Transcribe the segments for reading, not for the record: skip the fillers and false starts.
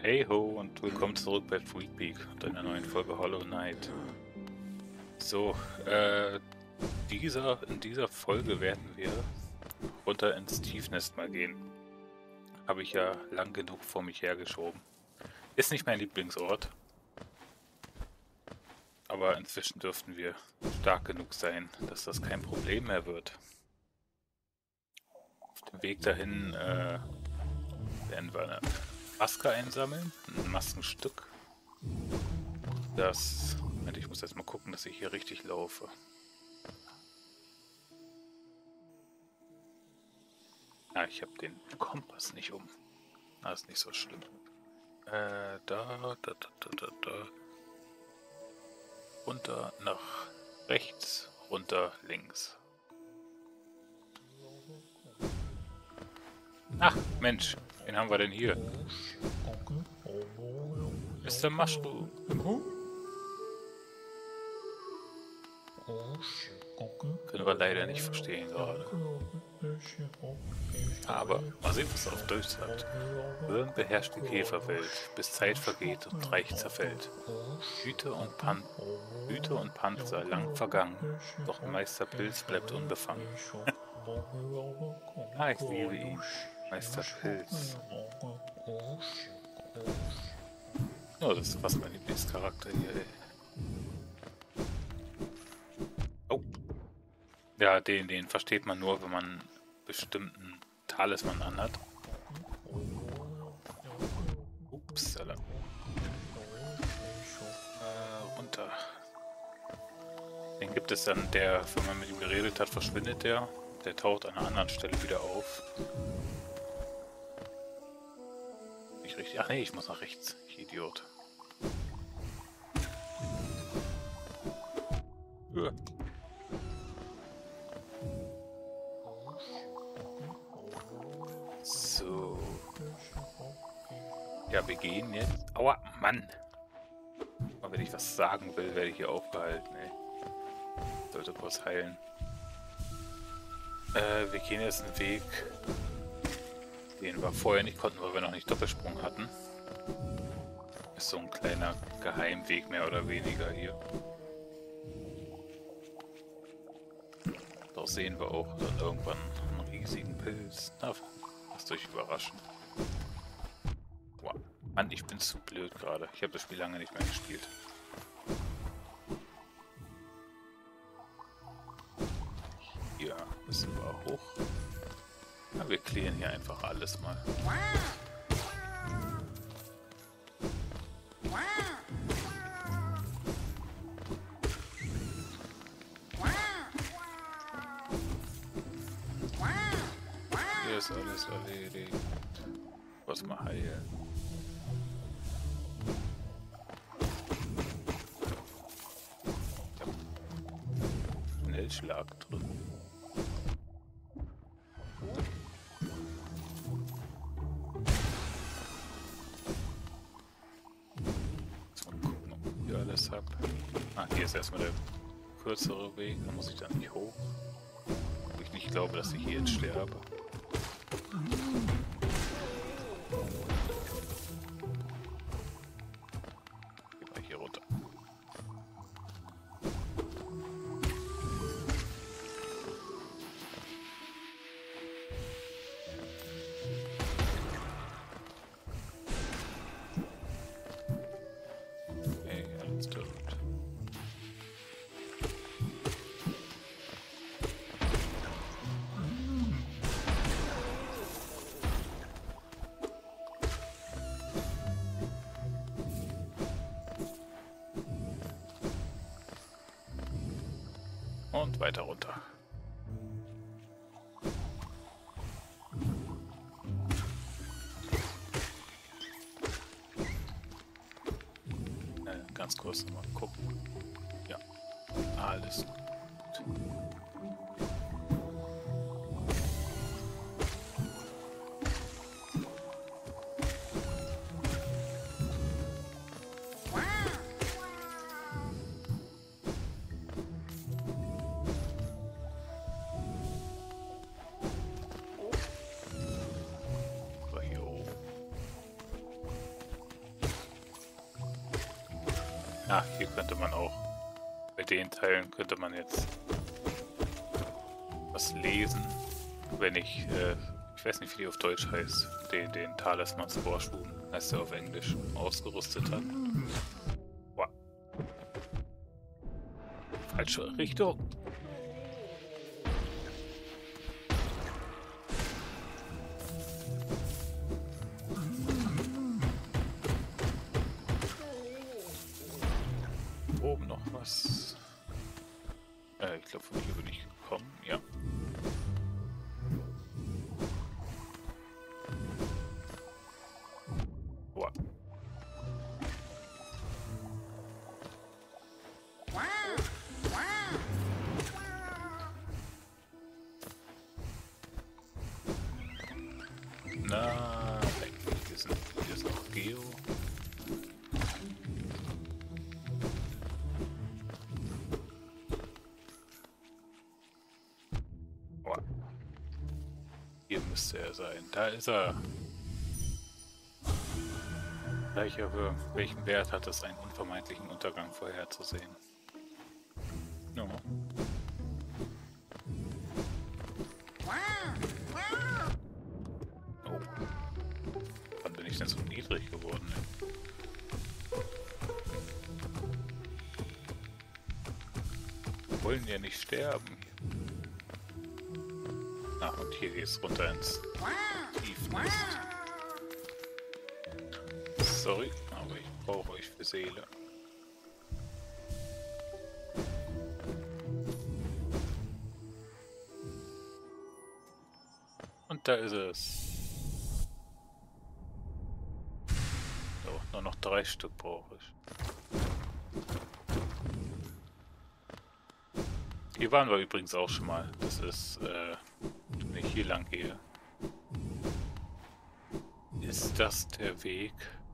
Hey ho und willkommen zurück bei Freakpeak und einer neuen Folge Hollow Knight. So, in dieser Folge werden wir runter ins Tiefnest mal gehen. Habe ich ja lang genug vor mich hergeschoben. Ist nicht mein Lieblingsort, aber inzwischen dürften wir stark genug sein, dass das kein Problem mehr wird. Auf dem Weg dahin werden wir eine Maske einsammeln, ein Maskenstück. Moment, ich muss erst mal gucken, dass ich hier richtig laufe. Ah, ich habe den Kompass nicht um. Das ist nicht so schlimm. Da. Runter nach rechts, runter links. Ach, Mensch, wen haben wir denn hier? Mr. Mushroom. Können wir leider nicht verstehen gerade. Aber mal sehen, was er auf Deutsch sagt. Würm beherrscht die Käferwelt, bis Zeit vergeht und Reich zerfällt. Hüte und Panzer lang vergangen, doch Meister Pilz bleibt unbefangen. Ah, ich liebe ihn. Meister Pilz. Oh, das ist fast mein Lieblingscharakter hier, ey. Oh. Ja, den versteht man nur, wenn man einen bestimmten Talisman anhat. Upsala. Runter. Den gibt es dann, wenn man mit ihm geredet hat, verschwindet der. Der taucht an einer anderen Stelle wieder auf. Nicht richtig. Ach nee, ich muss nach rechts. Ich Idiot. Ja. So. Ja, wir gehen jetzt. Aua, Mann! Aber wenn ich was sagen will, werde ich hier aufgehalten, ey. Sollte kurz heilen. Wir gehen jetzt einen Weg, den wir vorher nicht konnten, weil wir noch nicht Doppelsprung hatten. Ist so ein kleiner Geheimweg, mehr oder weniger hier. Doch sehen wir auch dann irgendwann einen riesigen Pilz. Na, lasst euch überraschen. Wow. Mann, ich bin zu blöd gerade. Ich habe das Spiel lange nicht mehr gespielt. Hier müssen wir hoch. Ja, wir klären hier einfach alles mal. Hier ist alles erledigt. Was mal heilen. Schnellschlag drin. So, mal gucken, ob ich hier alles habe. Ah, hier ist erstmal der kürzere Weg. Da muss ich dann nicht hoch. Wo ich nicht glaube, dass ich hier jetzt sterbe. Geh mal hier runter. Und weiter runter. Ganz kurz nochmal gucken. Ja, alles gut. Ach, hier könnte man auch, bei den Teilen könnte man jetzt was lesen, wenn ich weiß nicht, wie die auf Deutsch heißt, den Talismans Vorschuhen, heißt er auf Englisch, ausgerüstet hat. Wow. Falsche Richtung. Oben noch was. Ich glaube, von hier bin ich gekommen, ja. Wow. Na, hier ist noch Geo. Wow. Hier müsste er sein. Da ist er. Für welchen Wert hat es, einen unvermeidlichen Untergang vorherzusehen? No. Oh. Wann bin ich denn so niedrig geworden? Wir wollen ja nicht sterben. Ach, und hier geht's runter ins Tiefnest. Sorry, aber ich brauche euch für Seele. Und da ist es. So, nur noch 3 Stück brauche ich. Hier waren wir übrigens auch schon mal. Das ist, wenn ich hier lang gehe. Ist das der Weg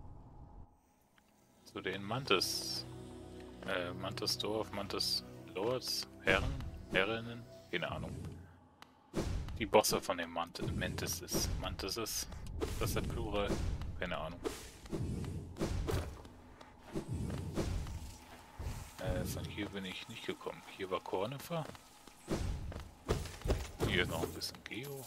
zu den Mantis Dorf, Mantis Lords, Herrinnen, keine Ahnung. Die Bosse von den Mantises. Mantises, das ist der Plural, keine Ahnung. Von hier bin ich nicht gekommen. Hier war Cornifer. Hier noch ein bisschen Geo.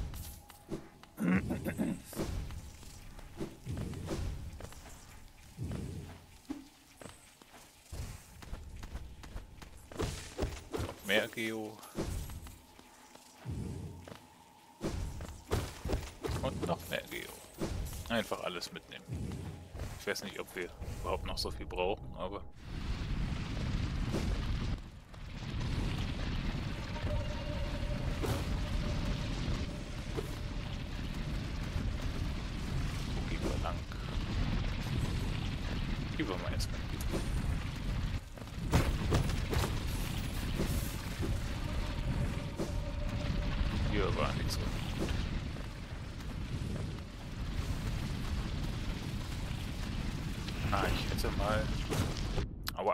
Mehr Geo. Und noch mehr Geo. Einfach alles mitnehmen. Ich weiß nicht, ob wir überhaupt noch so viel brauchen, aber... Wo gehen wir lang? Hier wollen wir jetzt mal. Hier war nichts so gut. Ich hätte mal... Aua.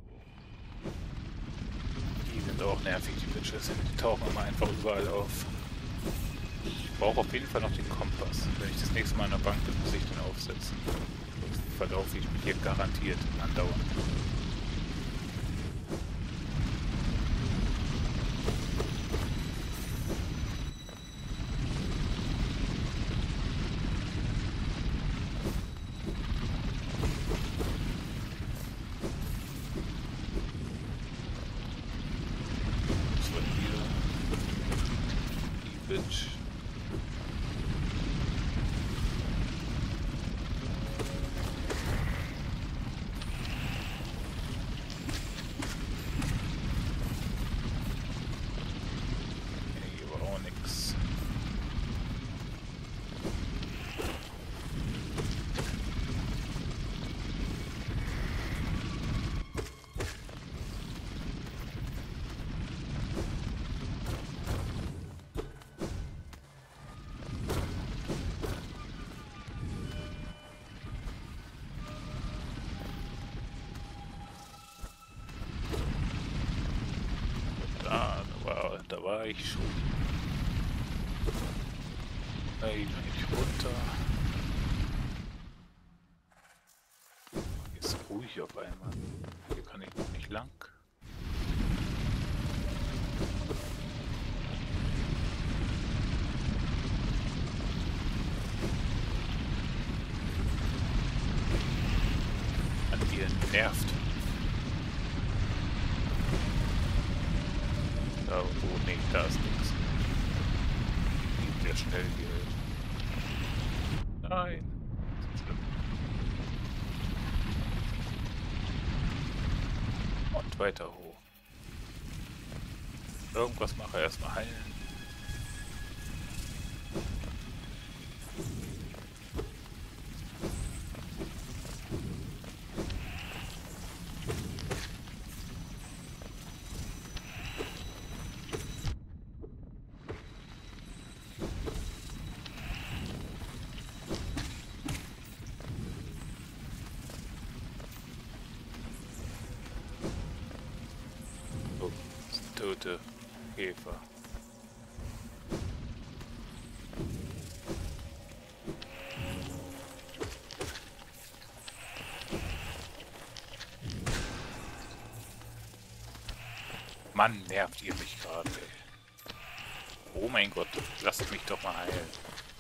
Die sind auch nervig, die Bitches. Die tauchen immer einfach überall auf. Ich brauche auf jeden Fall noch den Kompass. Wenn ich das nächste Mal an der Bank bin, muss ich den aufsetzen. Sonst verlaufe ich mich hier garantiert andauernd. Bitch. Hier war auch nix. Da war ich schon. Da bin ich runter. Ist ruhig hier auf einmal? Hier kann ich noch nicht lang. An ihr nervt. Da, oh nee, da ist nichts. Geht sehr schnell hier. Nein. Das ist schlimm. Und weiter hoch. Irgendwas mache, erstmal heilen. Oh, das ist ein tote Käfer. Mann, nervt ihr mich gerade, ey. Oh mein Gott, lasst mich doch mal heilen.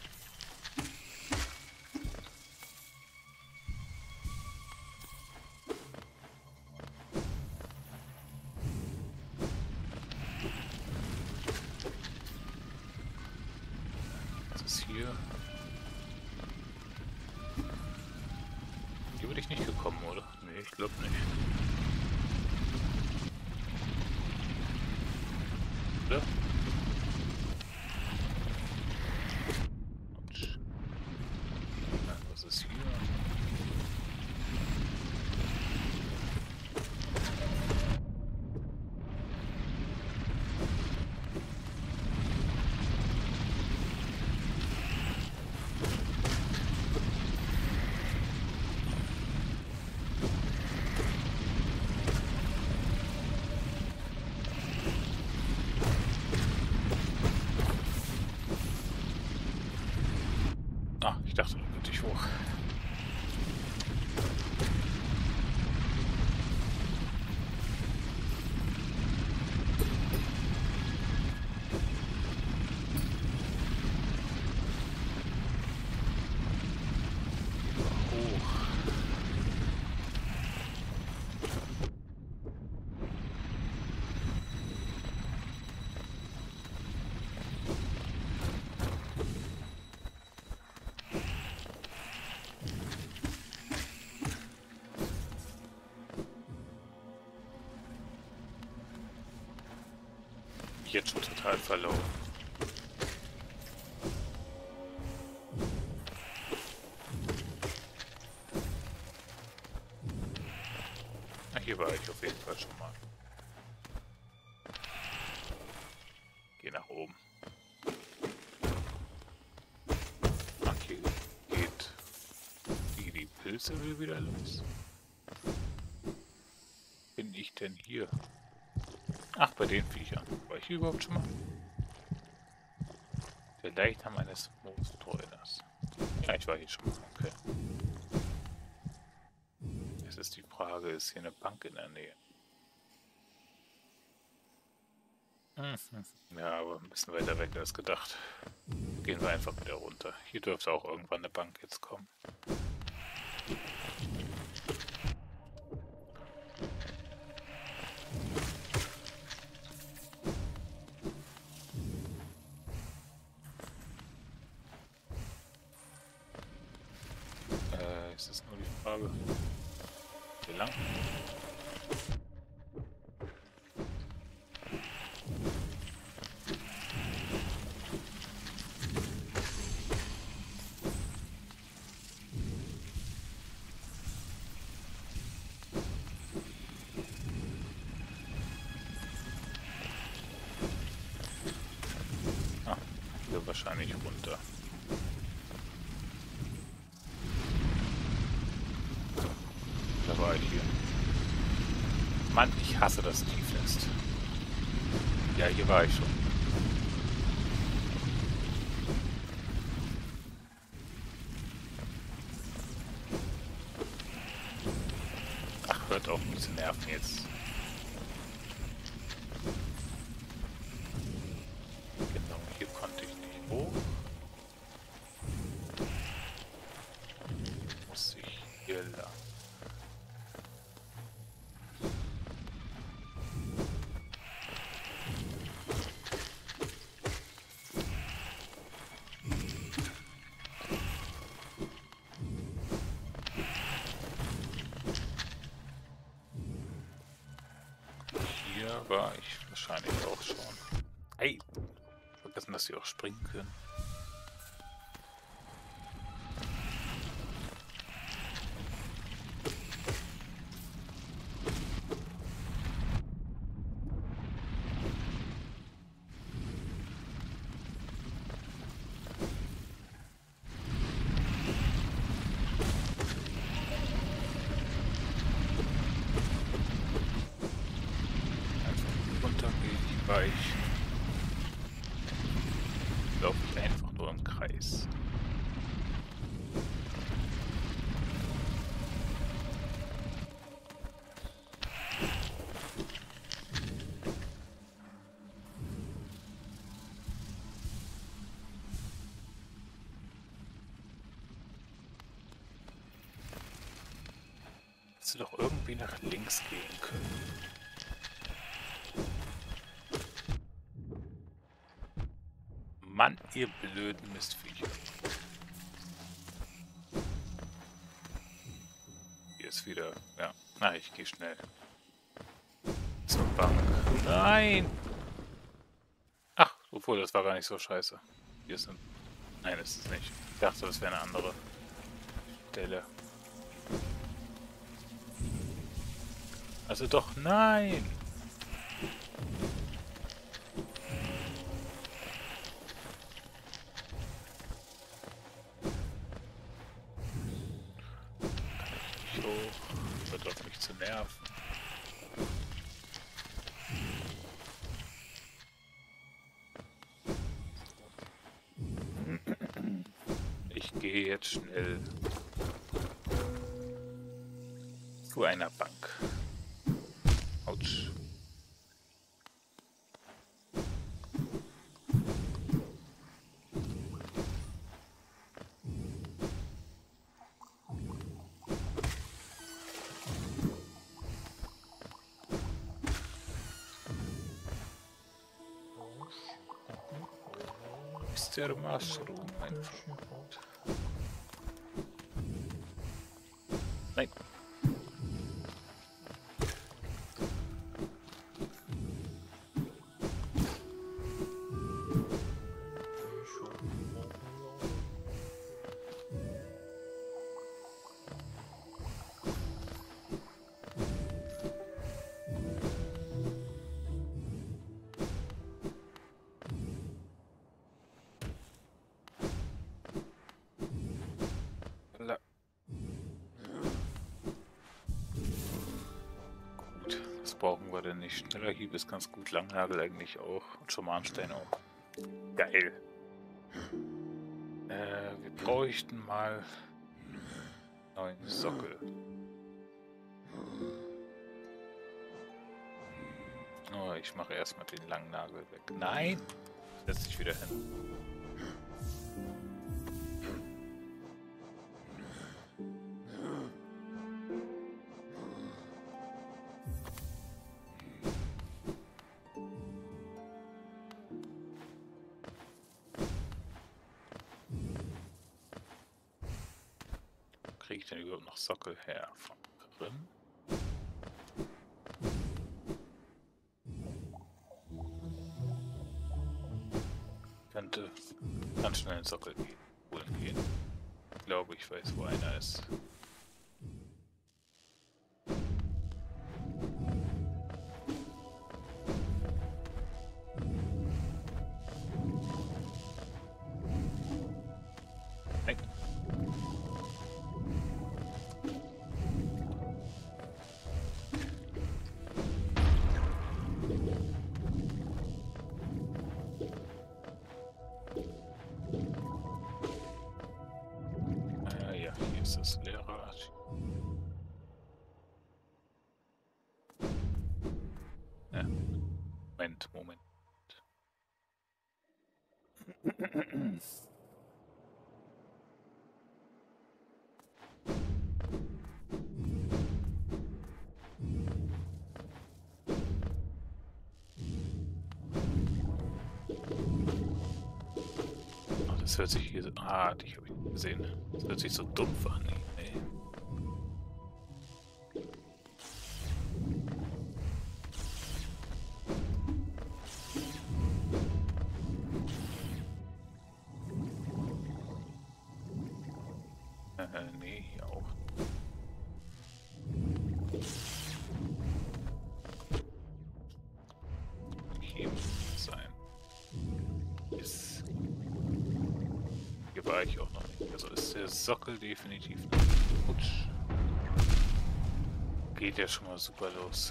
Was ist hier? Hier bin ich nicht gekommen, oder? Nee, ich glaube nicht. Oder? Und was ist hier? Ah, ich dachte, da könnte ich hoch. Hoch. Jetzt schon total verloren. Na, hier war ich auf jeden Fall schon mal. Geh nach oben. Okay, geht die Pilze wieder los. Bin ich denn hier? Ach, bei den Viechern. War ich hier überhaupt schon mal? Der Leichnam eines Moostrollers. Ja, ich war hier schon mal. Okay. Jetzt ist die Frage, ist hier eine Bank in der Nähe? Ja, aber ein bisschen weiter weg als gedacht. Gehen wir einfach wieder runter. Hier dürfte auch irgendwann eine Bank jetzt kommen. Ist das nur die Frage? Wie lang? Ah, hier wahrscheinlich runter. Da war ich hier. Mann, ich hasse das Tiefnest. Ja, hier war ich schon. Ach, mich zu nerven jetzt. Genau, hier konnte ich nicht hoch. Muss ich hier lang. Hier war ich wahrscheinlich auch schon. Hey, vergessen, dass sie auch springen können. Einfach runtergehen, weichen. Laufe ich einfach nur im Kreis. Hättest du doch irgendwie nach links gehen können. Mann, ihr blöden Mistviecher. Hier ist wieder... Ja, na, ich gehe schnell. Zur Bank. Nein! Ach, obwohl, das war gar nicht so scheiße. Hier ist ein... Nein, ist es nicht. Ich dachte, das wäre eine andere Stelle. Also doch, nein! Nicht hoch. Wird auf mich zu nerven. Ich gehe jetzt schnell zu einer Bank. Autsch. Mr. Mushroom, mein Freund. Nein. Gut, das brauchen wir denn nicht. Schneller Hieb ist ganz gut, Langnagel eigentlich auch und Schamanstein auch. Geil. Wir bräuchten mal einen neuen Sockel. Oh, ich mache erstmal den Langnagel weg. Nein! Setz dich wieder hin. Kriege ich denn überhaupt noch Sockel her? Von Grimm? Könnte ganz schnell einen Sockel holen gehen. Ich glaube, ich weiß, wo einer ist. Nein. Ja, hier ist das Lehrer. Moment. Oh, das hört sich hier so... Ah, die habe ich gesehen. Das hört sich so dumpf an. Nee. Nee, hier auch. Hier muss es sein. Ist... Hier war ich auch noch nicht. Also ist der Sockel definitiv nicht. Rutsch. Geht ja schon mal super los.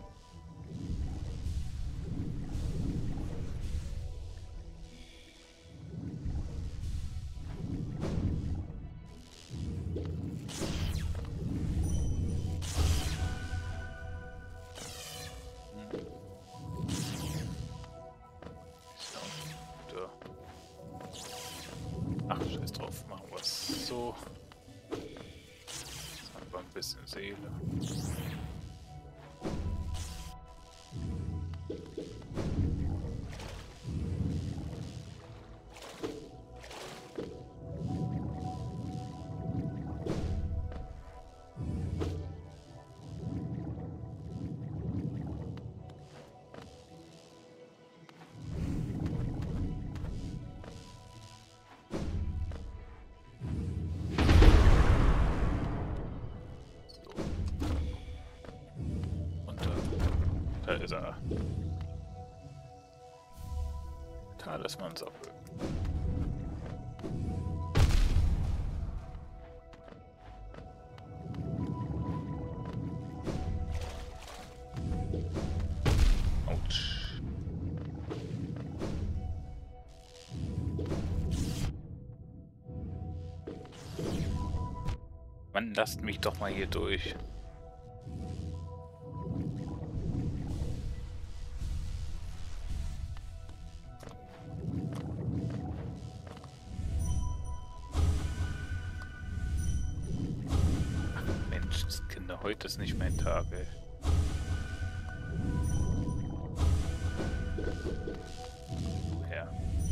Ach, scheiß drauf, machen wir es so. Jetzt haben wir ein bisschen Seele. Da ist er. Talisman-Sockel. Autsch. Mann, lasst mich doch mal hier durch. Heute ist nicht mein Tag, ey. Ja.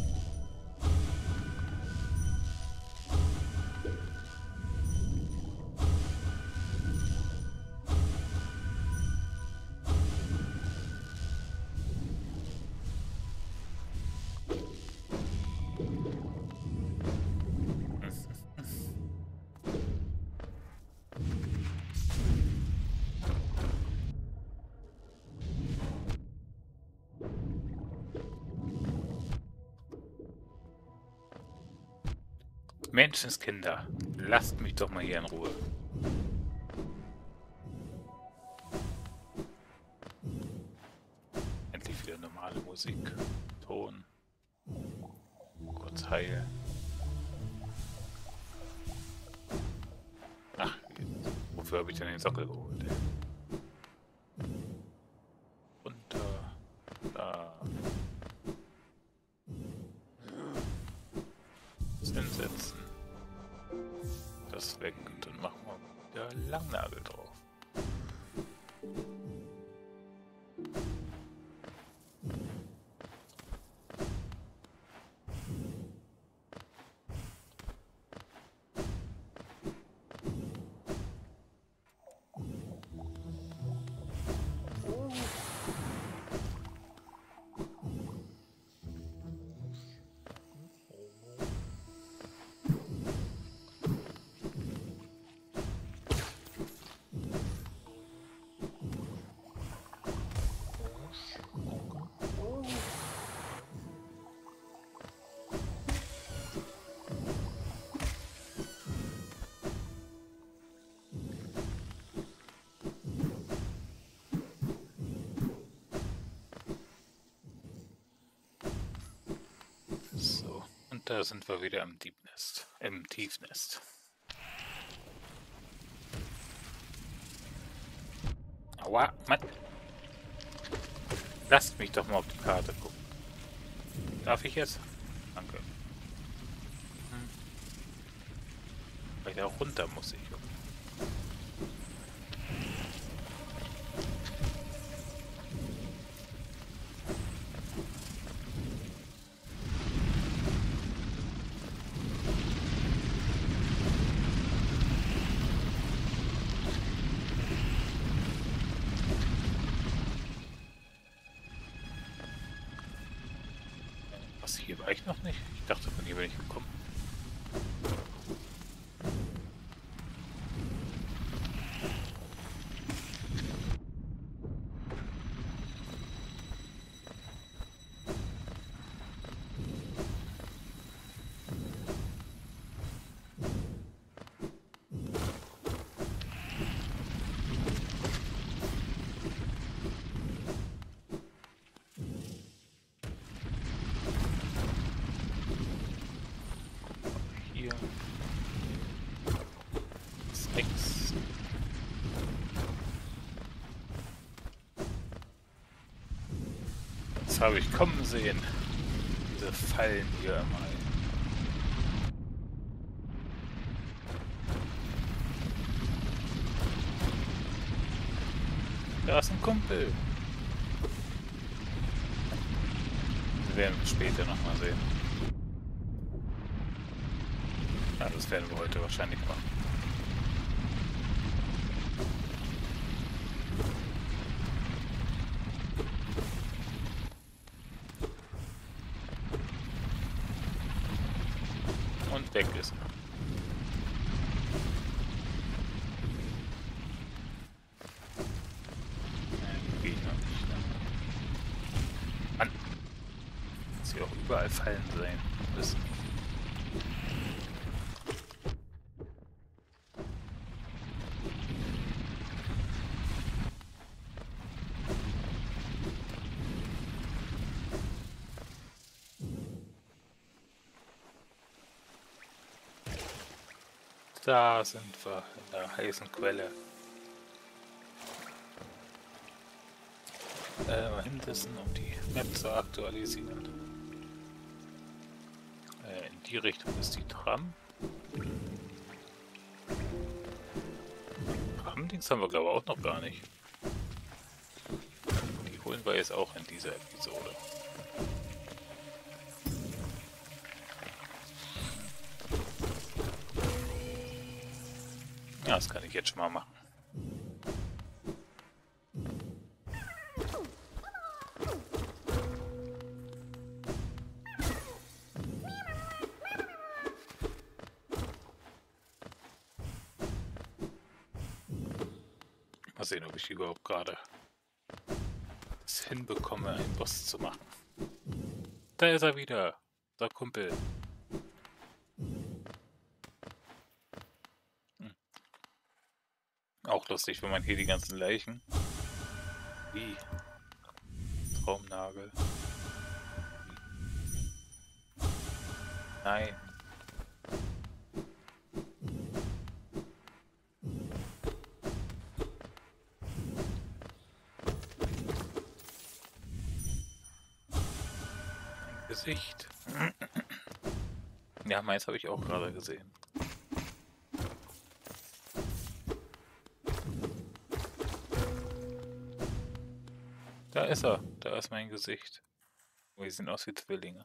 Menschenskinder, lasst mich doch mal hier in Ruhe. Endlich wieder normale Musik, Ton, kurz heilen. Ach, wofür habe ich denn den Sockel geholt? Runter, da. Hinsetzen. Das weg und dann machen wir wieder Langnagel drauf. So, und da sind wir wieder im Tiefnest. Aua, Mann. Lasst mich doch mal auf die Karte gucken. Darf ich jetzt? Danke. Weil da runter muss ich. Was, hier war ich noch nicht? Ich dachte, von hier bin ich gekommen. Hier. Ist nix. Das habe ich kommen sehen. Diese Fallen hier immer. Da ist ein Kumpel. Wir werden wir später nochmal sehen. Ja, das werden wir heute wahrscheinlich machen. Und weg ist er. Geht noch nicht, ne? Mann. Dass hier auch überall Fallen sein müssen. Da sind wir in der heißen Quelle. Mal hinsetzen, um die Map zu aktualisieren. In die Richtung ist die Tram. Tram-Dings haben wir, glaube ich, auch noch gar nicht. Die holen wir jetzt auch in dieser Episode. Ja, das kann ich jetzt schon mal machen. Mal sehen, ob ich überhaupt gerade es hinbekomme, einen Boss zu machen. Da ist er wieder, der Kumpel. Auch lustig, wenn man hier die ganzen Leichen. Wie? Traumnagel. Nein. Ein Gesicht. Ja, meins habe ich auch gerade gesehen. Da ist er. Da ist mein Gesicht. Oh, die sehen aus wie Zwillinge.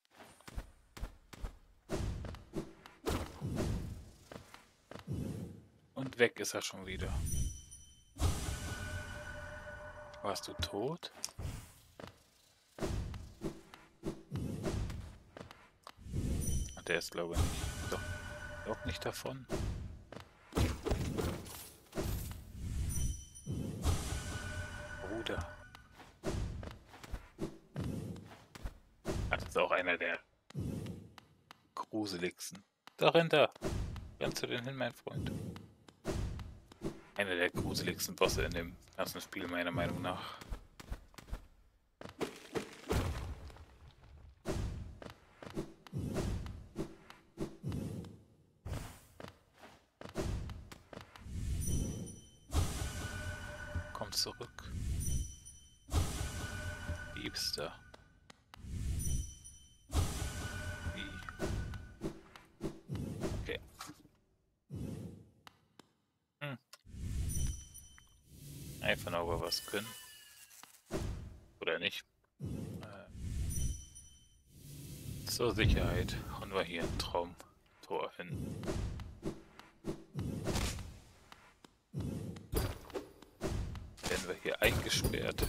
Und weg ist er schon wieder. Warst du tot? Der ist, glaube ich, nicht. Doch nicht davon. Bruder. Das ist auch einer der gruseligsten. Da rennt er. Rennst du denn hin, mein Freund? Einer der gruseligsten Bosse in dem ganzen Spiel, meiner Meinung nach. Komm zurück. nix da. Okay. Einfach noch mal was können. Oder nicht. Zur Sicherheit hauen wir hier ein Traumtor hin. Werden wir hier eingesperrt.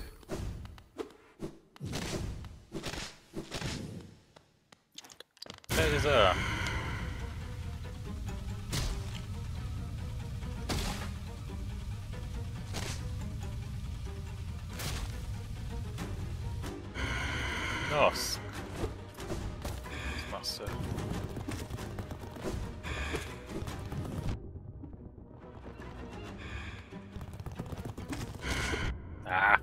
Da ist er. Nosk. Was machst du? Ah.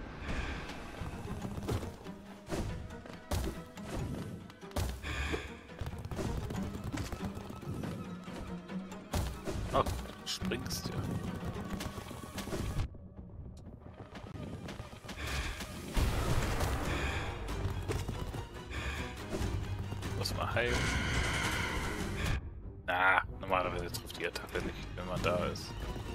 Oh, du springst ja. Muss mal heilen. Ah, normalerweise trifft die Attacke nicht, wenn man da ist.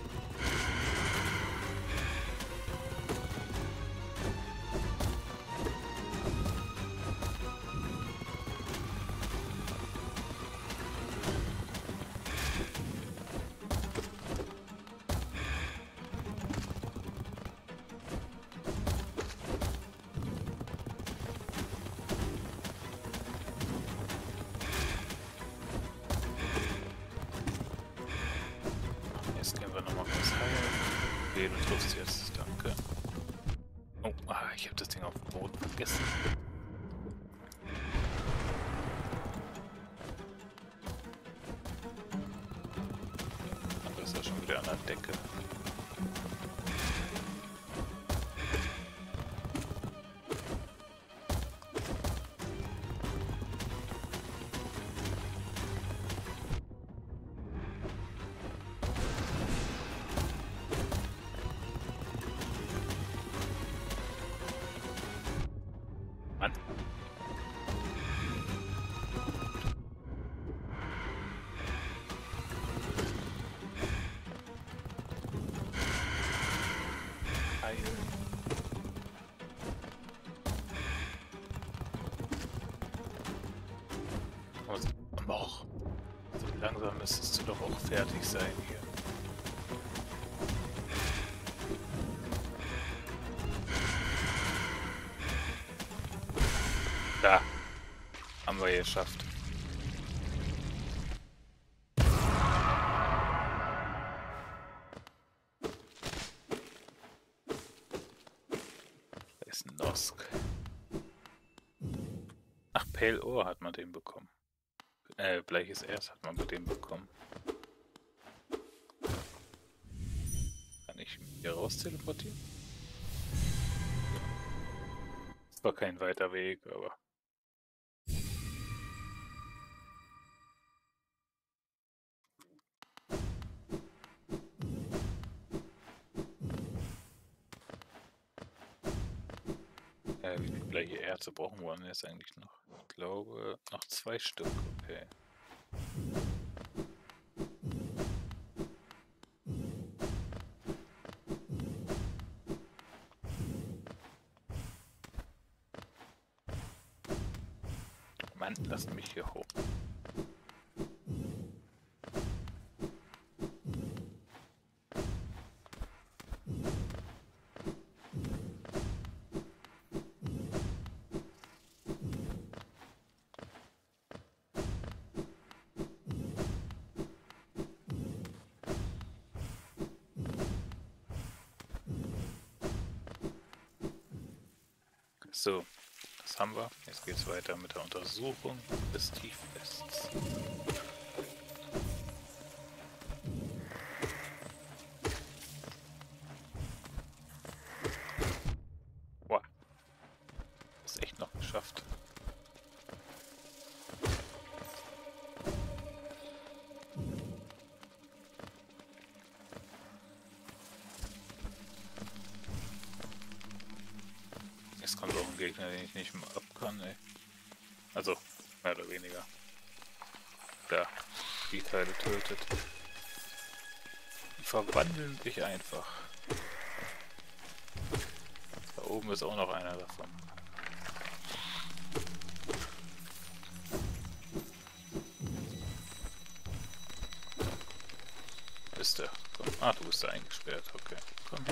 Jetzt gehen wir nochmal kurz heilen. Okay, du triffst jetzt, danke. Oh, ich habe das Ding auf dem Boden vergessen. Aber ist ja schon wieder an der Decke. Mann. Och, so langsam müsstest du doch auch fertig sein hier. Da, haben wir geschafft. Da ist ein Nosk. Ach, Pale Ore hat man den bekommen. Bleiches Erz hat man bei dem bekommen. Kann ich mich hier raus teleportieren? Das war kein weiter Weg, aber... wie viele bleiche Erze brauchen wir denn jetzt eigentlich noch? Ich glaube, noch 2 Stück, okay. Mann, lass mich hier hoch. So, das haben wir. Jetzt geht's weiter mit der Untersuchung des Tiefwests. Wow, ist echt noch geschafft. Jetzt kommt auch ein Gegner, den ich nicht mehr ab kann, ey. Also, mehr oder weniger. Da, die Teile tötet. Die verwandeln dich einfach. Da oben ist auch noch einer davon. Ist der? Komm. Ah, du bist da eingesperrt. Okay, komm.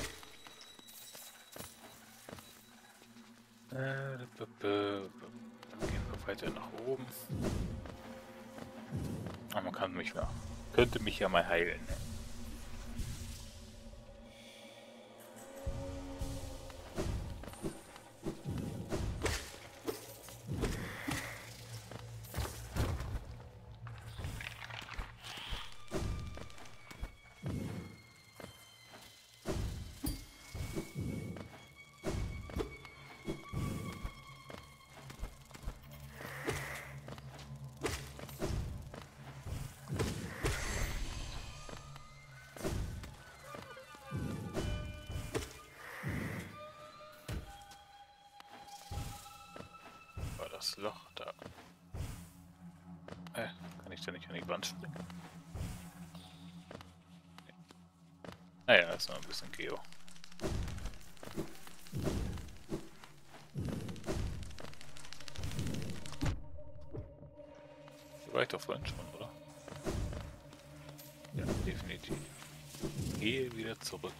Dann gehen wir weiter nach oben. Aber man kann mich ja, könnte mich ja mal heilen. Das Loch da. Kann ich da nicht an die Wand springen? Nee. Naja, ist noch ein bisschen Geo. So war ich doch vorhin schon, oder? Ja, definitiv. Gehe wieder zurück.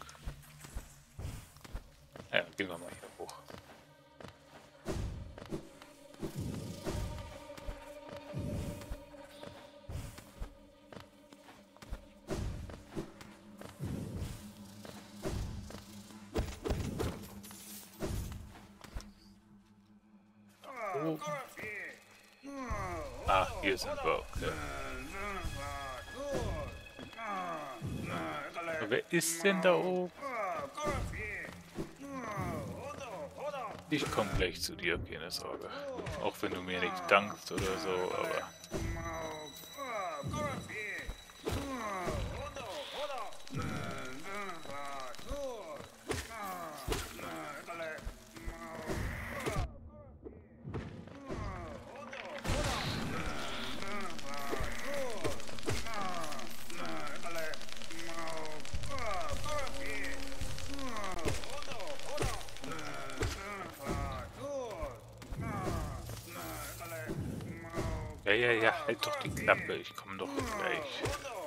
Ja, gehen wir mal hier hoch. Oben. Ah, hier sind wir. Okay. Wer ist denn da oben? Ich komme gleich zu dir, keine Sorge. Auch wenn du mir nicht dankst oder so, aber... Ja, halt doch die Klappe, ich komme doch gleich.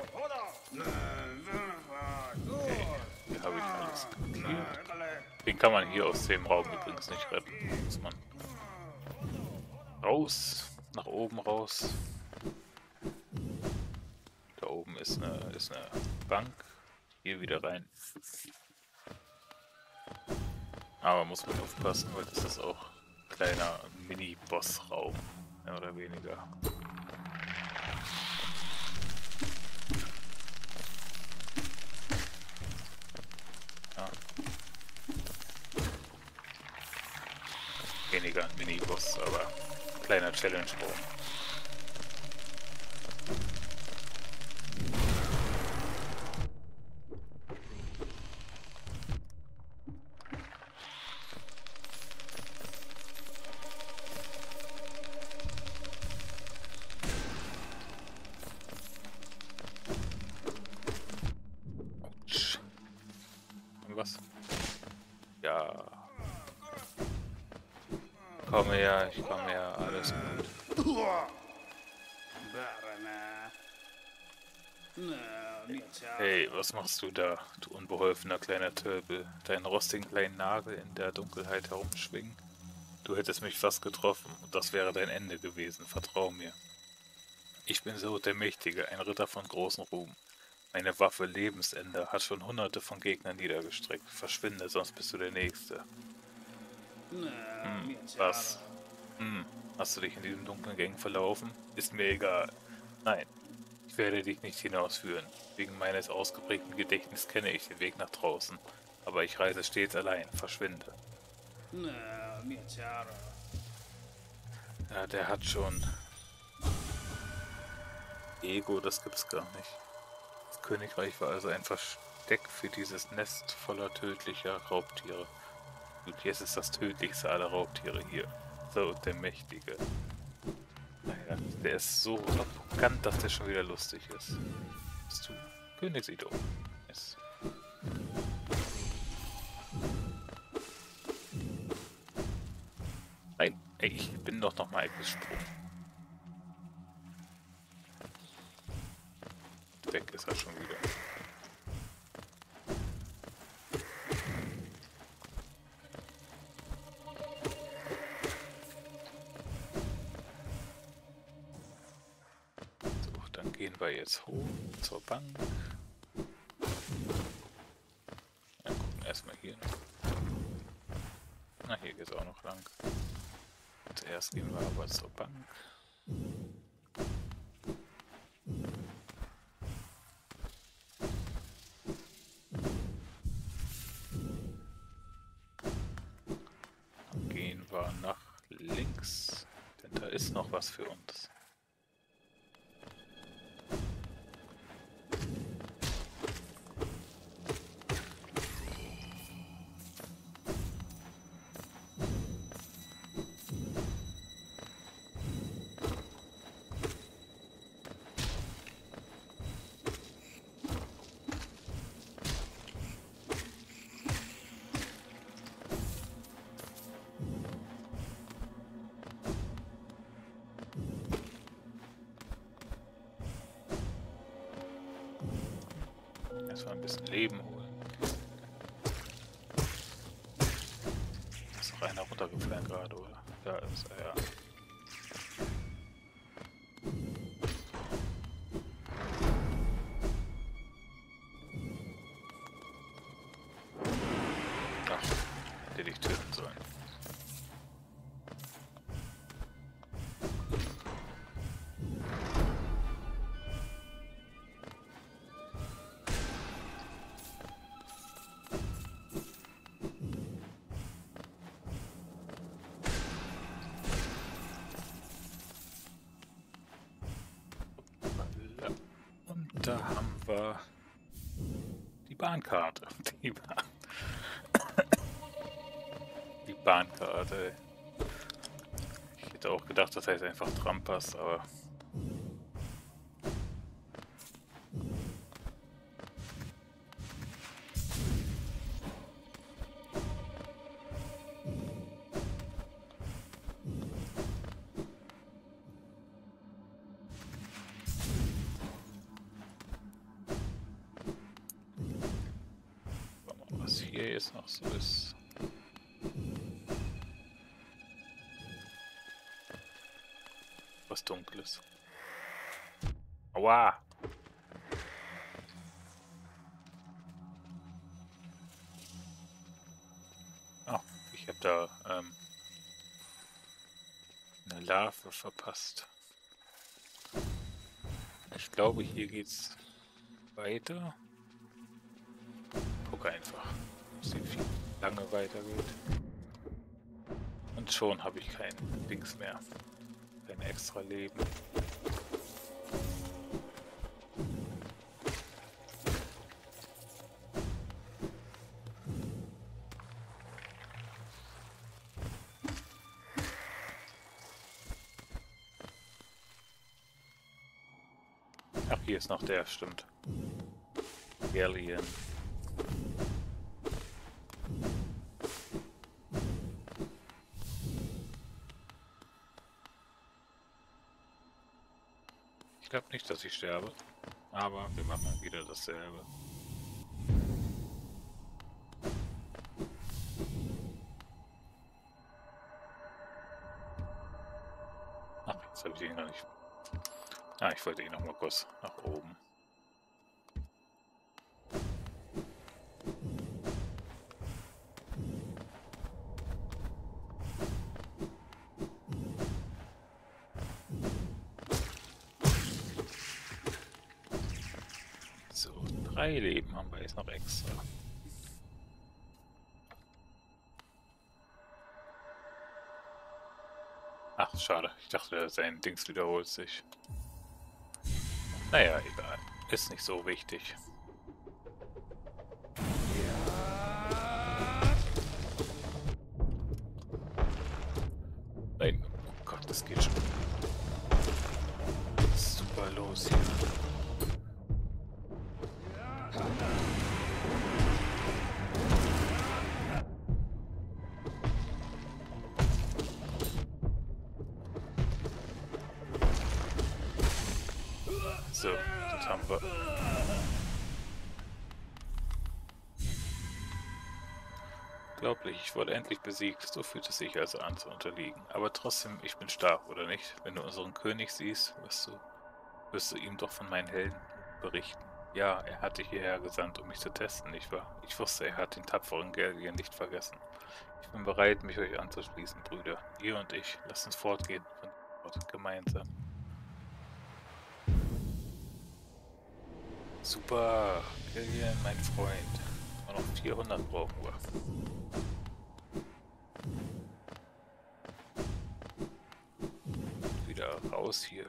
Okay, hier habe ich alles geklärt. Den kann man hier aus dem Raum übrigens nicht retten. Muss man raus, nach oben raus. Da oben ist eine Bank. Hier wieder rein. Aber muss man aufpassen, weil das ist auch ein kleiner Mini-Boss-Raum. Mehr oder weniger. Ja. Weniger ein Mini-Boss, aber kleiner Challenge-Raum. Was? Ja. Komm her, ich komme her, alles gut. Hey, was machst du da, du unbeholfener kleiner Tölpel? Deinen rostigen kleinen Nagel in der Dunkelheit herumschwingen? Du hättest mich fast getroffen und das wäre dein Ende gewesen, vertrau mir. Ich bin Sod der Mächtige, ein Ritter von großem Ruhm. Meine Waffe Lebensende hat schon hunderte von Gegnern niedergestreckt. Verschwinde, sonst bist du der Nächste. Was? Hast du dich in diesem dunklen Gang verlaufen? Ist mir egal. Nein, ich werde dich nicht hinausführen. Wegen meines ausgeprägten Gedächtnisses kenne ich den Weg nach draußen. Aber ich reise stets allein. Verschwinde. Ja, der hat schon Ego, das gibt's gar nicht. Das Königreich war also ein Versteck für dieses Nest voller tödlicher Raubtiere. Und jetzt ist das tödlichste aller Raubtiere hier. So, der Mächtige. Naja, der ist so arrogant, dass der schon wieder lustig ist. Bist du Königsido? Yes. Nein, ey, ich bin doch noch mal gesprungen. Weg ist er schon wieder. So, dann gehen wir jetzt hoch zur Bank. Dann gucken erstmal hier. Na, hier geht es auch noch lang. Zuerst gehen wir aber zur Bank. Dann gehen wir nach links, denn da ist noch was für uns. Erstmal ein bisschen Leben holen. Ist noch einer runtergefallen gerade, oder? Da ist er, ja. Ach, hätte dich töten sollen. Da haben wir die Bahnkarte. Die Bahnkarte. Ich hätte auch gedacht, das heißt einfach Trampas, aber... Was hier jetzt noch so ist. Was Dunkles. Aua! Oh, ich habe da eine Larve verpasst. Ich glaube, hier geht's weiter. Guck einfach, wie viel lange weitergeht. Und schon habe ich kein Dings mehr. Kein extra Leben. Ach, hier ist noch der, stimmt. Galleon. Ich glaube nicht, dass ich sterbe, aber wir machen wieder dasselbe. Ach, jetzt habe ich ihn gar nicht. Ah, ich wollte ihn noch mal kurz nach oben. So, 3 Leben haben wir jetzt noch extra. Ach, schade. Ich dachte, sein Dings wiederholt sich. Naja, egal. Ist nicht so wichtig. Naja. Gott, das geht schon super los hier. So, das haben wir. Unglaublich, ich wurde endlich besiegt. So fühlt es sich also an zu unterliegen. Aber trotzdem, ich bin stark, oder nicht? Wenn du unseren König siehst, wirst du ihm doch von meinen Helden berichten. Ja, er hat dich hierher gesandt, um mich zu testen, nicht wahr? Ich wusste, er hat den tapferen Gelgier nicht vergessen. Ich bin bereit, mich euch anzuschließen, Brüder. Ihr und ich, lasst uns fortgehen von dort gemeinsam. Super, Gelgier, mein Freund. Nur noch 400 brauchen wir. Wieder raus hier.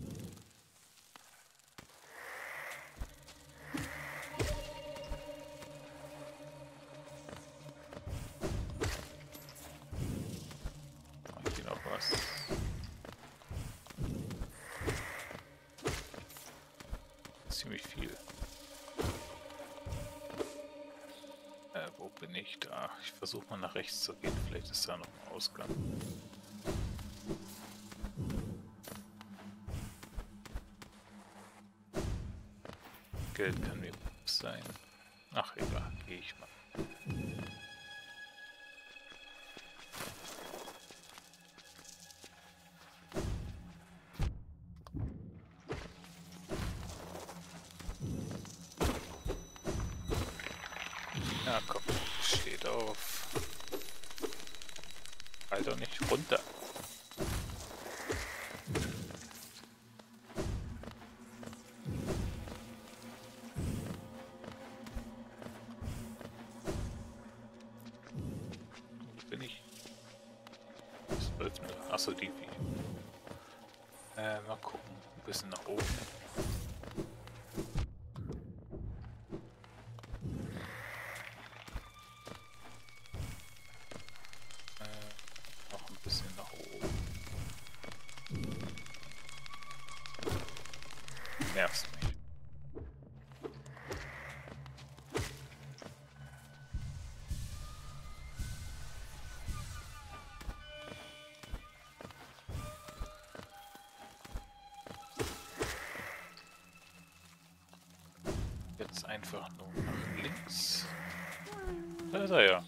Hier noch was. Ziemlich viel. Wo bin ich da? Ich versuche mal nach rechts zu gehen. Vielleicht ist da noch ein Ausgang. Geld kann mir sein. Ach egal, gehe ich mal. Ja, komm, steht auf. Fall doch nicht runter. Wo bin ich? Was läuft denn? Achso, die. Mal gucken. Ein bisschen nach oben. Noch ein bisschen nach oben. Nervst mich. Jetzt einfach nur nach links. Da ist er ja.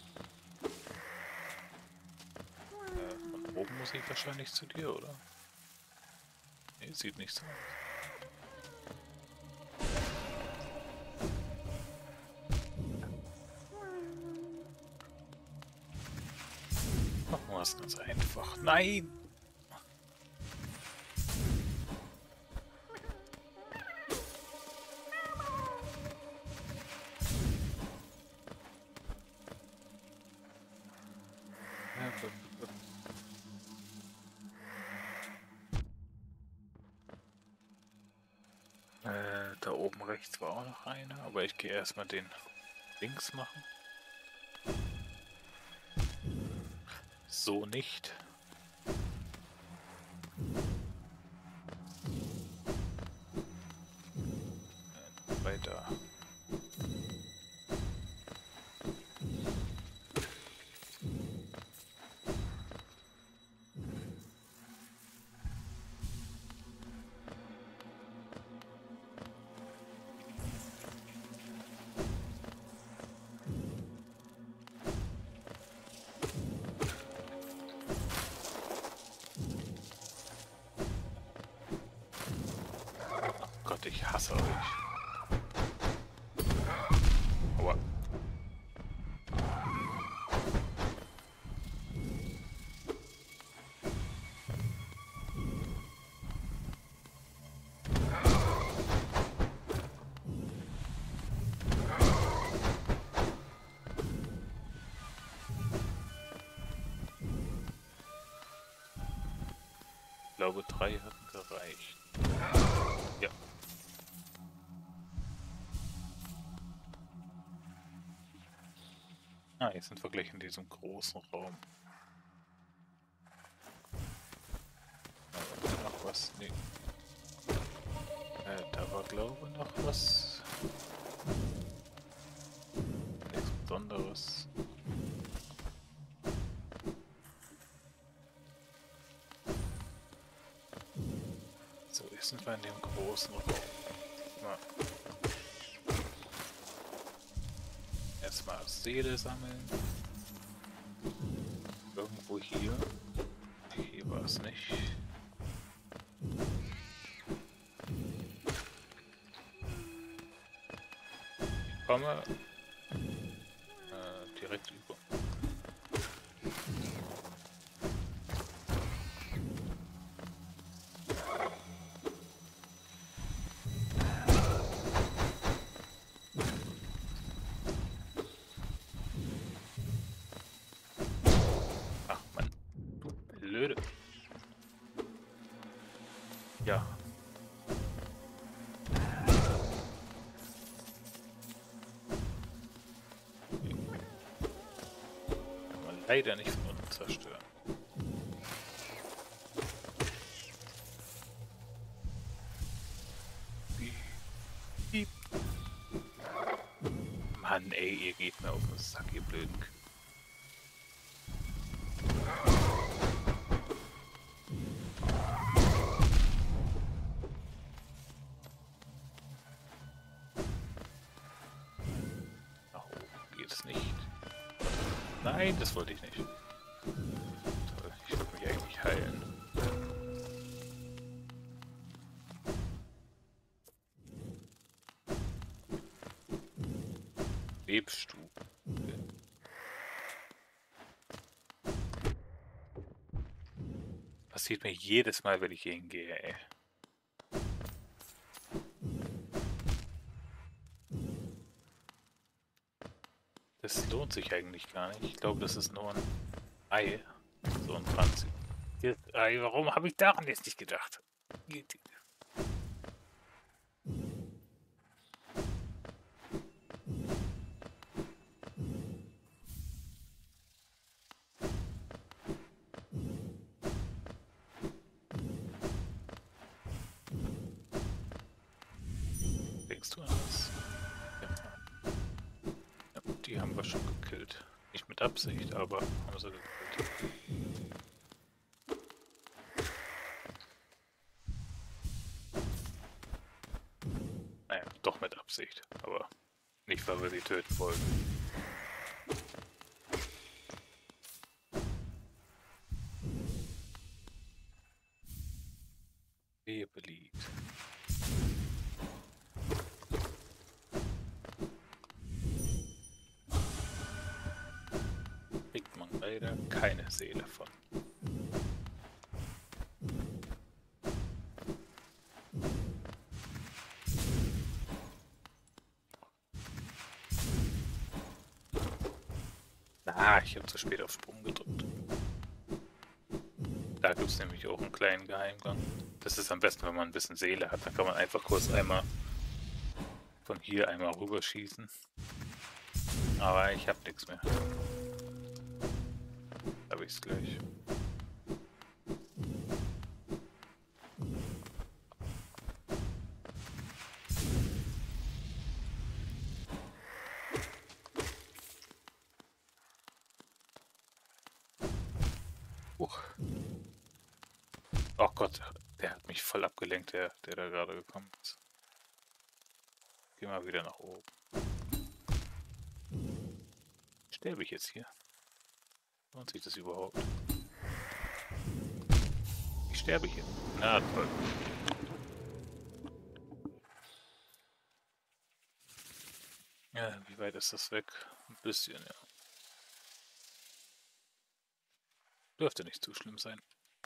Von oben muss ich wahrscheinlich zu dir, oder? Nee, sieht nicht so aus. Machen wir es ganz einfach. Nein! Da oben rechts war auch noch einer, aber ich gehe erstmal den links machen. So nicht. Weiter. Gott, ich hasse euch. Aua. Ich glaube, 3 hatten gereicht. Ja. Ah, jetzt sind wir gleich in diesem großen Raum. was? Nee. Da war glaube ich noch was. Nichts Besonderes. So, jetzt sind wir in dem großen Raum. Na. Erstmal Seele sammeln. Irgendwo hier. Hier war es nicht. Ich komme direkt über. Ach Mann, du blöde. Ja. Kann man leider nicht von unten zerstören. Piep. Mann, ey, ihr geht mir auf den Sack, ihr blöden Kühe. Nach oben geht es nicht. Nein, das wollte ich nicht. Toll, ich wollte mich eigentlich heilen. Lebst du? Okay. Passiert mir jedes Mal, wenn ich hier hingehe, ey. Das lohnt sich eigentlich gar nicht. Ich glaube, das ist nur ein Ei. So ein Prinzip. Ei, warum habe ich daran jetzt nicht gedacht? Denkst du an das? Ja, die haben wir schon gekillt. Nicht mit Absicht, aber haben sie gekillt. Naja, doch mit Absicht, aber nicht, weil wir sie töten wollten. Wehe beliebt. Kriegt man leider keine Seele von. Ich habe zu spät auf Sprung gedrückt. Da gibt es nämlich auch einen kleinen Geheimgang. Das ist am besten, wenn man ein bisschen Seele hat. Dann kann man einfach kurz einmal von hier einmal rüberschießen. Aber ich habe nichts mehr. Habe ich es gleich. Oh Gott, der hat mich voll abgelenkt, der da gerade gekommen ist. Geh mal wieder nach oben. Sterbe ich jetzt hier? Lohnt sich das überhaupt? Ich sterbe hier. Na toll. Ja, wie weit ist das weg? Ein bisschen, ja. Dürfte nicht zu schlimm sein.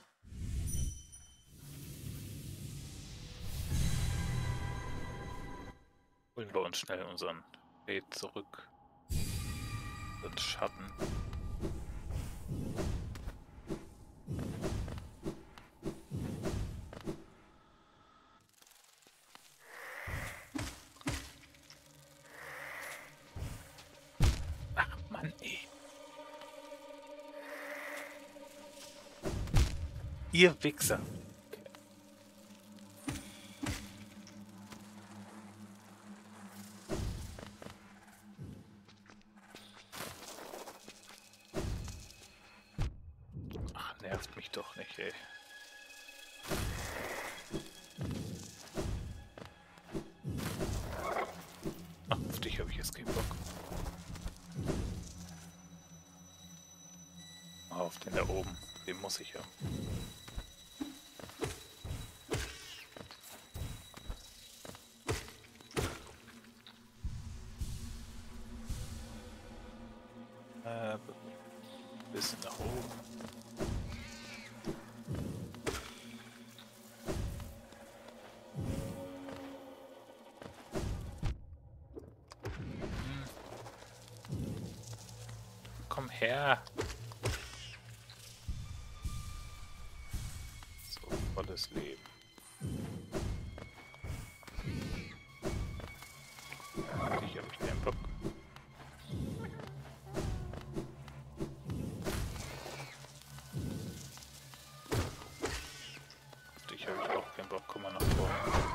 Holen wir uns schnell unseren Raid zurück. Den Schatten. Ach Mann, ey. Ihr Wichser. Den da oben, den muss ich haben. Bisschen nach oben. Komm her. So, volles Leben. Ich habe keinen Bock. Ich habe auch keinen Bock. Komm mal nach vorne.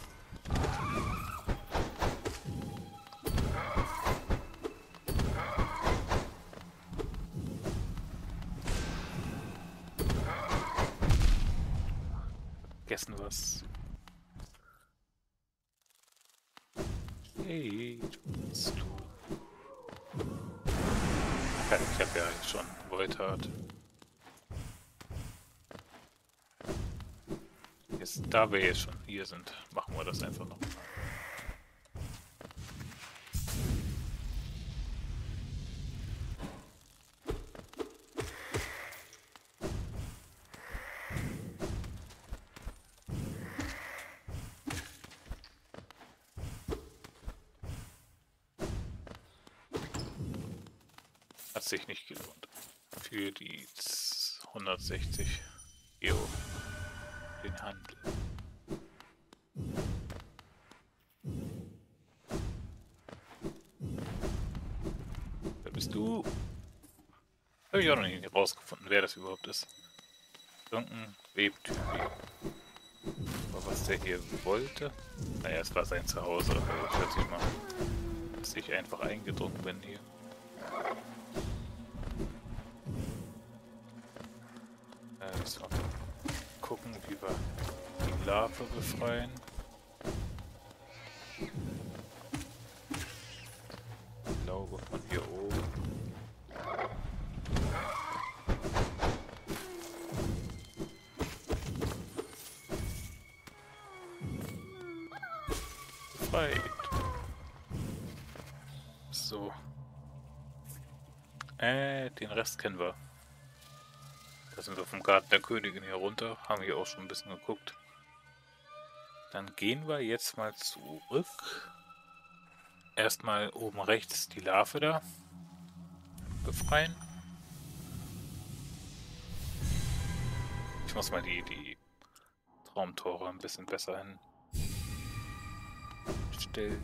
Vergessen was. Hey, was du? Ja, ich habe ja schon Voltart. Jetzt, da wir jetzt schon hier sind, machen wir das einfach noch. Hat sich nicht gelohnt. Für die 160 Euro den Handel. Wer bist du? Habe ich auch noch nicht rausgefunden, wer das überhaupt ist. Irgendein Webtyp. Aber was der hier wollte? Naja, es war sein Zuhause, also schätze ich mal, dass ich einfach eingedrungen bin hier. So. Gucken, wie wir die Larve befreien. Ich glaube von hier oben. Befreit. So. Den Rest kennen wir. Da sind wir vom Garten der Königin hier runter, haben hier auch schon ein bisschen geguckt. Dann gehen wir jetzt mal zurück. Erstmal oben rechts die Larve da befreien. Ich muss mal die Traumtore ein bisschen besser hinstellen.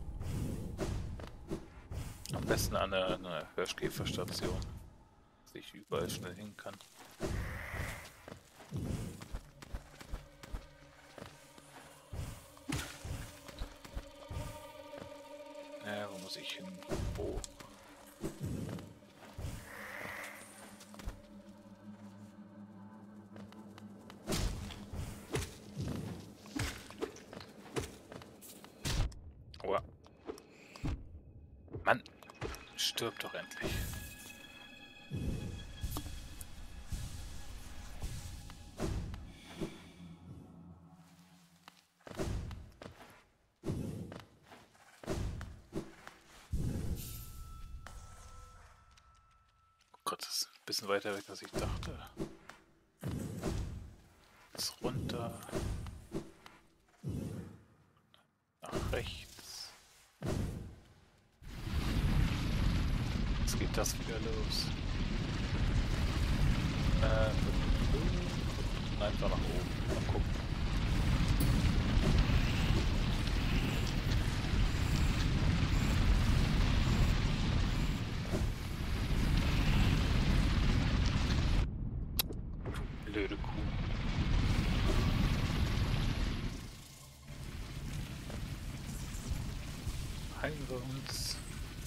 Am besten an einer Hirschkäferstation, dass ich überall schnell hin kann. Wo muss ich hin? Wo? Aua. Mann, stirb doch endlich. Bisschen weiter weg, als ich dachte. Jetzt runter. Nach rechts. Jetzt geht das wieder los. Einfach nach oben. Mal gucken. Blöde Kuh. Heilen wir uns.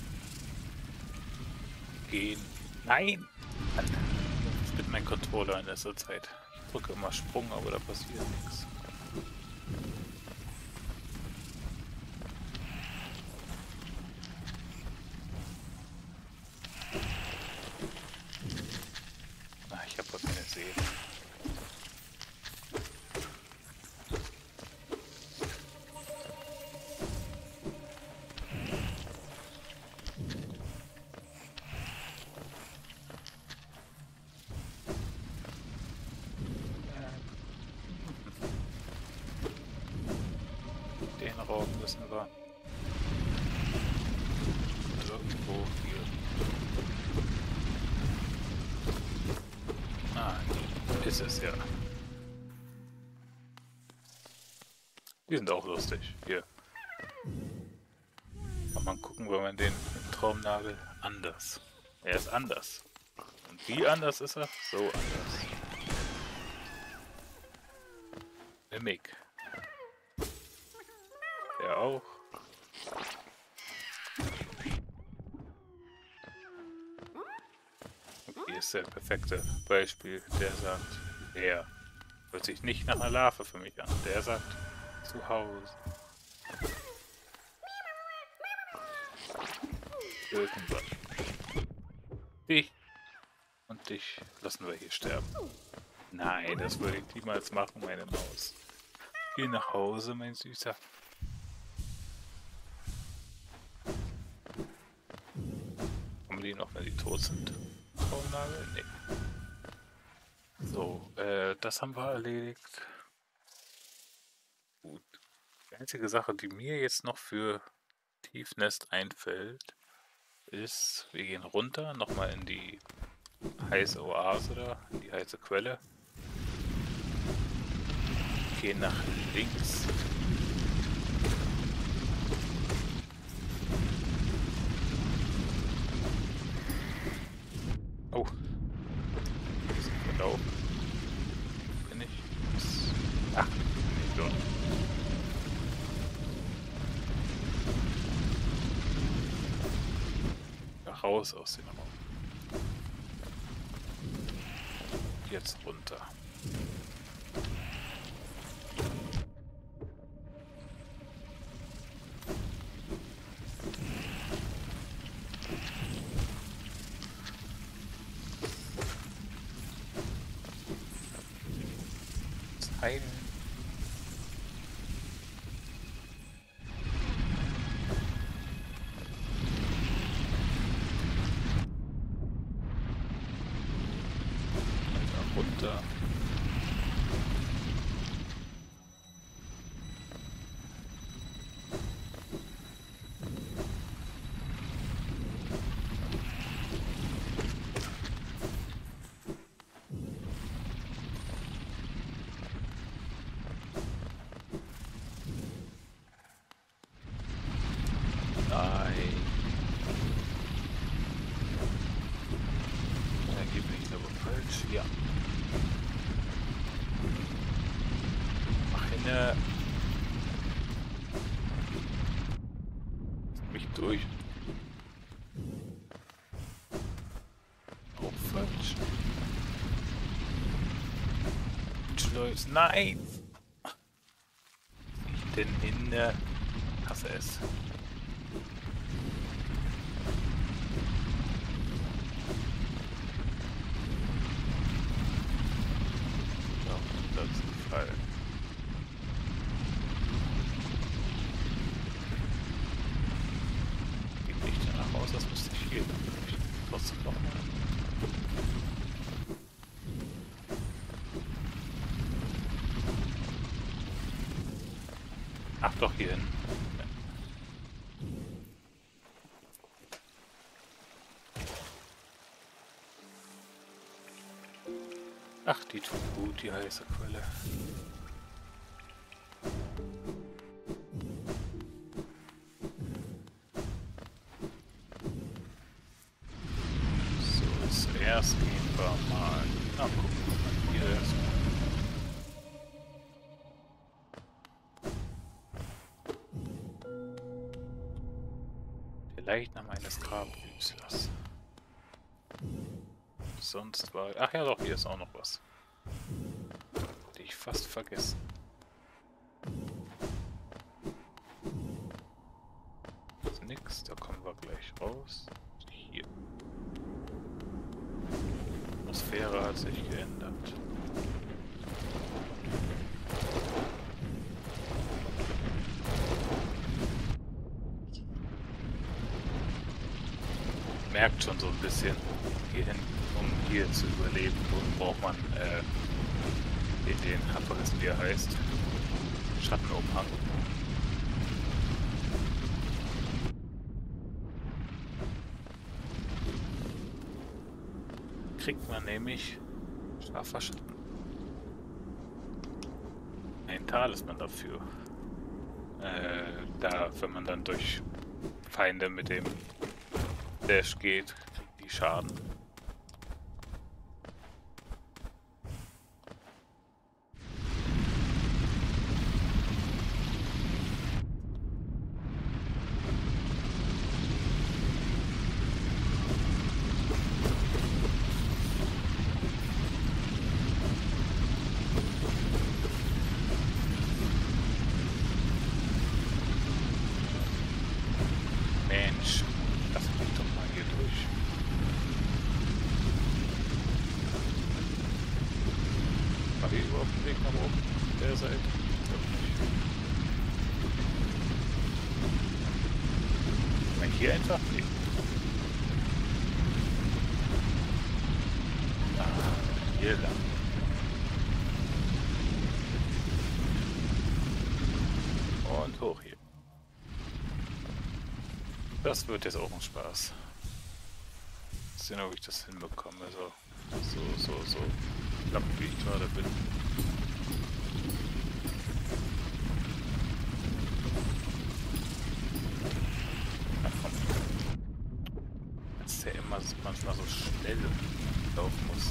Gehen. Nein! Ich bin mein Controller in letzter Zeit. Ich drücke immer Sprung, aber da passiert nichts. Raum müssen wir. Und irgendwo hier. Ah, die ist es ja. Die sind auch lustig. Hier. Kann man gucken, wenn man den Traumnagel anders. Er ist anders. Und wie anders ist er? So anders. Mimik. Der auch. Hier ist der perfekte Beispiel. Der sagt, er hört sich nicht nach einer Larve für mich an. Der sagt, zu Hause. Irgendwann. Dich und dich lassen wir hier sterben. Nein, das würde ich niemals machen, meine Maus. Geh nach Hause, mein Süßer. Kommen die noch, wenn die tot sind? Traumnagel? Nee. So, das haben wir erledigt. Gut. Die einzige Sache, die mir jetzt noch für Tiefnest einfällt, ist, wir gehen runter, nochmal in die heiße Oase da, in die heiße Quelle. Gehen nach links. Oh. Wir sind verlaufen. Bin ich? Ach, nee, dort. Raus aus dem Raum. Jetzt runter. Heilen. Runter. Nein. Da geht ich aber falsch. Ja. Mich durch. Auch falsch. Schleus. Nein! Ich denn in der Hasse es. Ja, das ist ein Fall. Das müsste ich hier trotzdem noch mal. Ach doch, hier hin. Ja. Ach, die tut gut, die heiße Quelle. Erst gehen wir mal nachgucken. Hier erstmal. Der Leichnam eines Grabwüstlers. Sonst war... Ach ja doch, hier ist auch noch was. Hatte ich fast vergessen. Ist nix, da kommen wir gleich raus. Hier. Die Atmosphäre hat sich geändert. Merkt schon so ein bisschen hierhin, um hier zu überleben, braucht man den vergessen wie er heißt, Schattenumhang. kriegt man nämlich scharfer Schatten. Ein Talisman dafür. Wenn man dann durch Feinde mit dem Dash geht, kriegen die Schaden. Mensch, lass mich doch mal hier durch. Habe ich überhaupt einen Weg nach oben? Der Seite? Ich glaube nicht. Kann ich hier einfach? Nee. Ah, hier lang. Und hoch hier. Das wird jetzt auch ein Spaß. Mal sehen, ob ich das hinbekomme. So knapp wie ich gerade bin. Ach komm. Das ist ja immer manchmal so schnell laufen muss.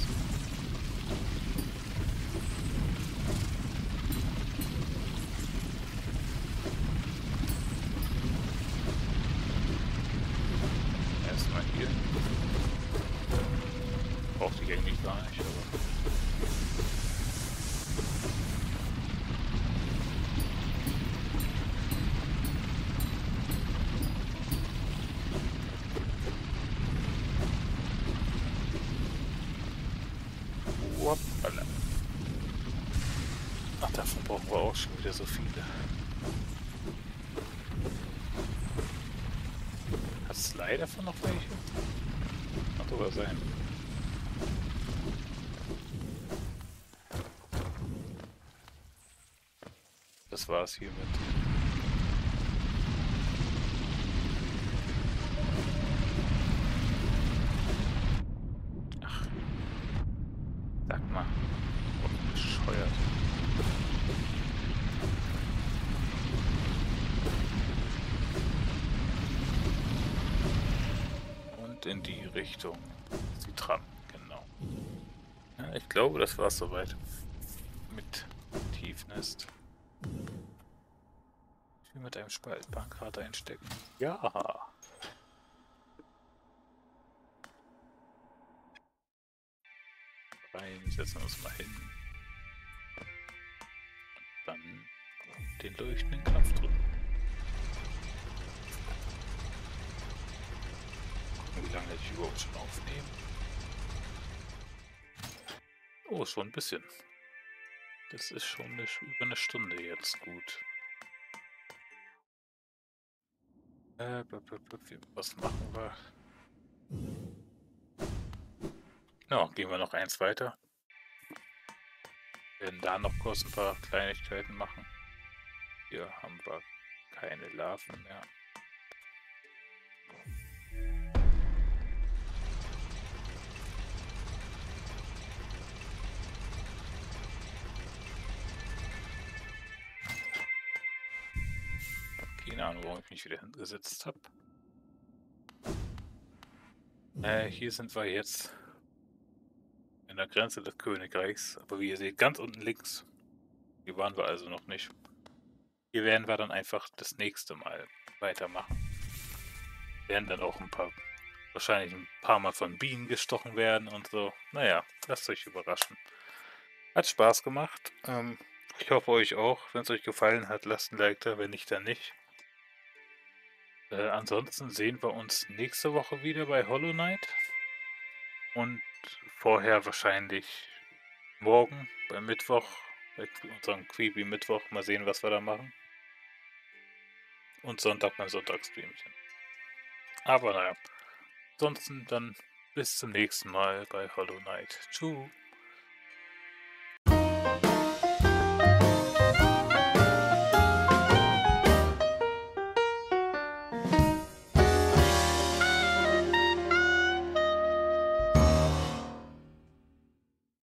Erstmal hier. Brauchte ich eigentlich gar nicht, aber. Hoppala. Ach, davon brauchen wir auch schon wieder so viele. Hat es leider davon noch welche? Kann sogar sein. Das war's hiermit. Ach, sag mal. Oh, bescheuert. Und in die Richtung. Die Tram, genau. Ja, ich glaube, das war's soweit. Mit Tiefnest. Wie mit einem Spalt Bankkarte einstecken. Ja. Rein, setzen wir uns mal hin. Dann den leuchtenden Knopf drücken. Gucken, wie lange ich überhaupt schon aufnehme. Oh, schon ein bisschen. Das ist schon über eine Stunde jetzt gut. Was machen wir? Ja, gehen wir noch eins weiter. Werden da noch kurz ein paar Kleinigkeiten machen. Hier haben wir keine Larven mehr. Keine Ahnung, warum ich mich wieder hingesetzt habe. Hier sind wir jetzt in der Grenze des Königreichs. Aber wie ihr seht, ganz unten links. Hier waren wir also noch nicht. Hier werden wir dann einfach das nächste Mal weitermachen. Werden dann auch wahrscheinlich ein paar Mal von Bienen gestochen werden und so. Naja, lasst euch überraschen. Hat Spaß gemacht. Ich hoffe euch auch. Wenn es euch gefallen hat, lasst ein Like da, wenn nicht, dann nicht. Ansonsten sehen wir uns nächste Woche wieder bei Hollow Knight. Und vorher wahrscheinlich morgen, beim Mittwoch, bei unserem Creepy Mittwoch. Mal sehen, was wir da machen. Und Sonntag beim Sonntagsstreamchen. Aber naja, ansonsten dann bis zum nächsten Mal bei Hollow Knight. Tschüss.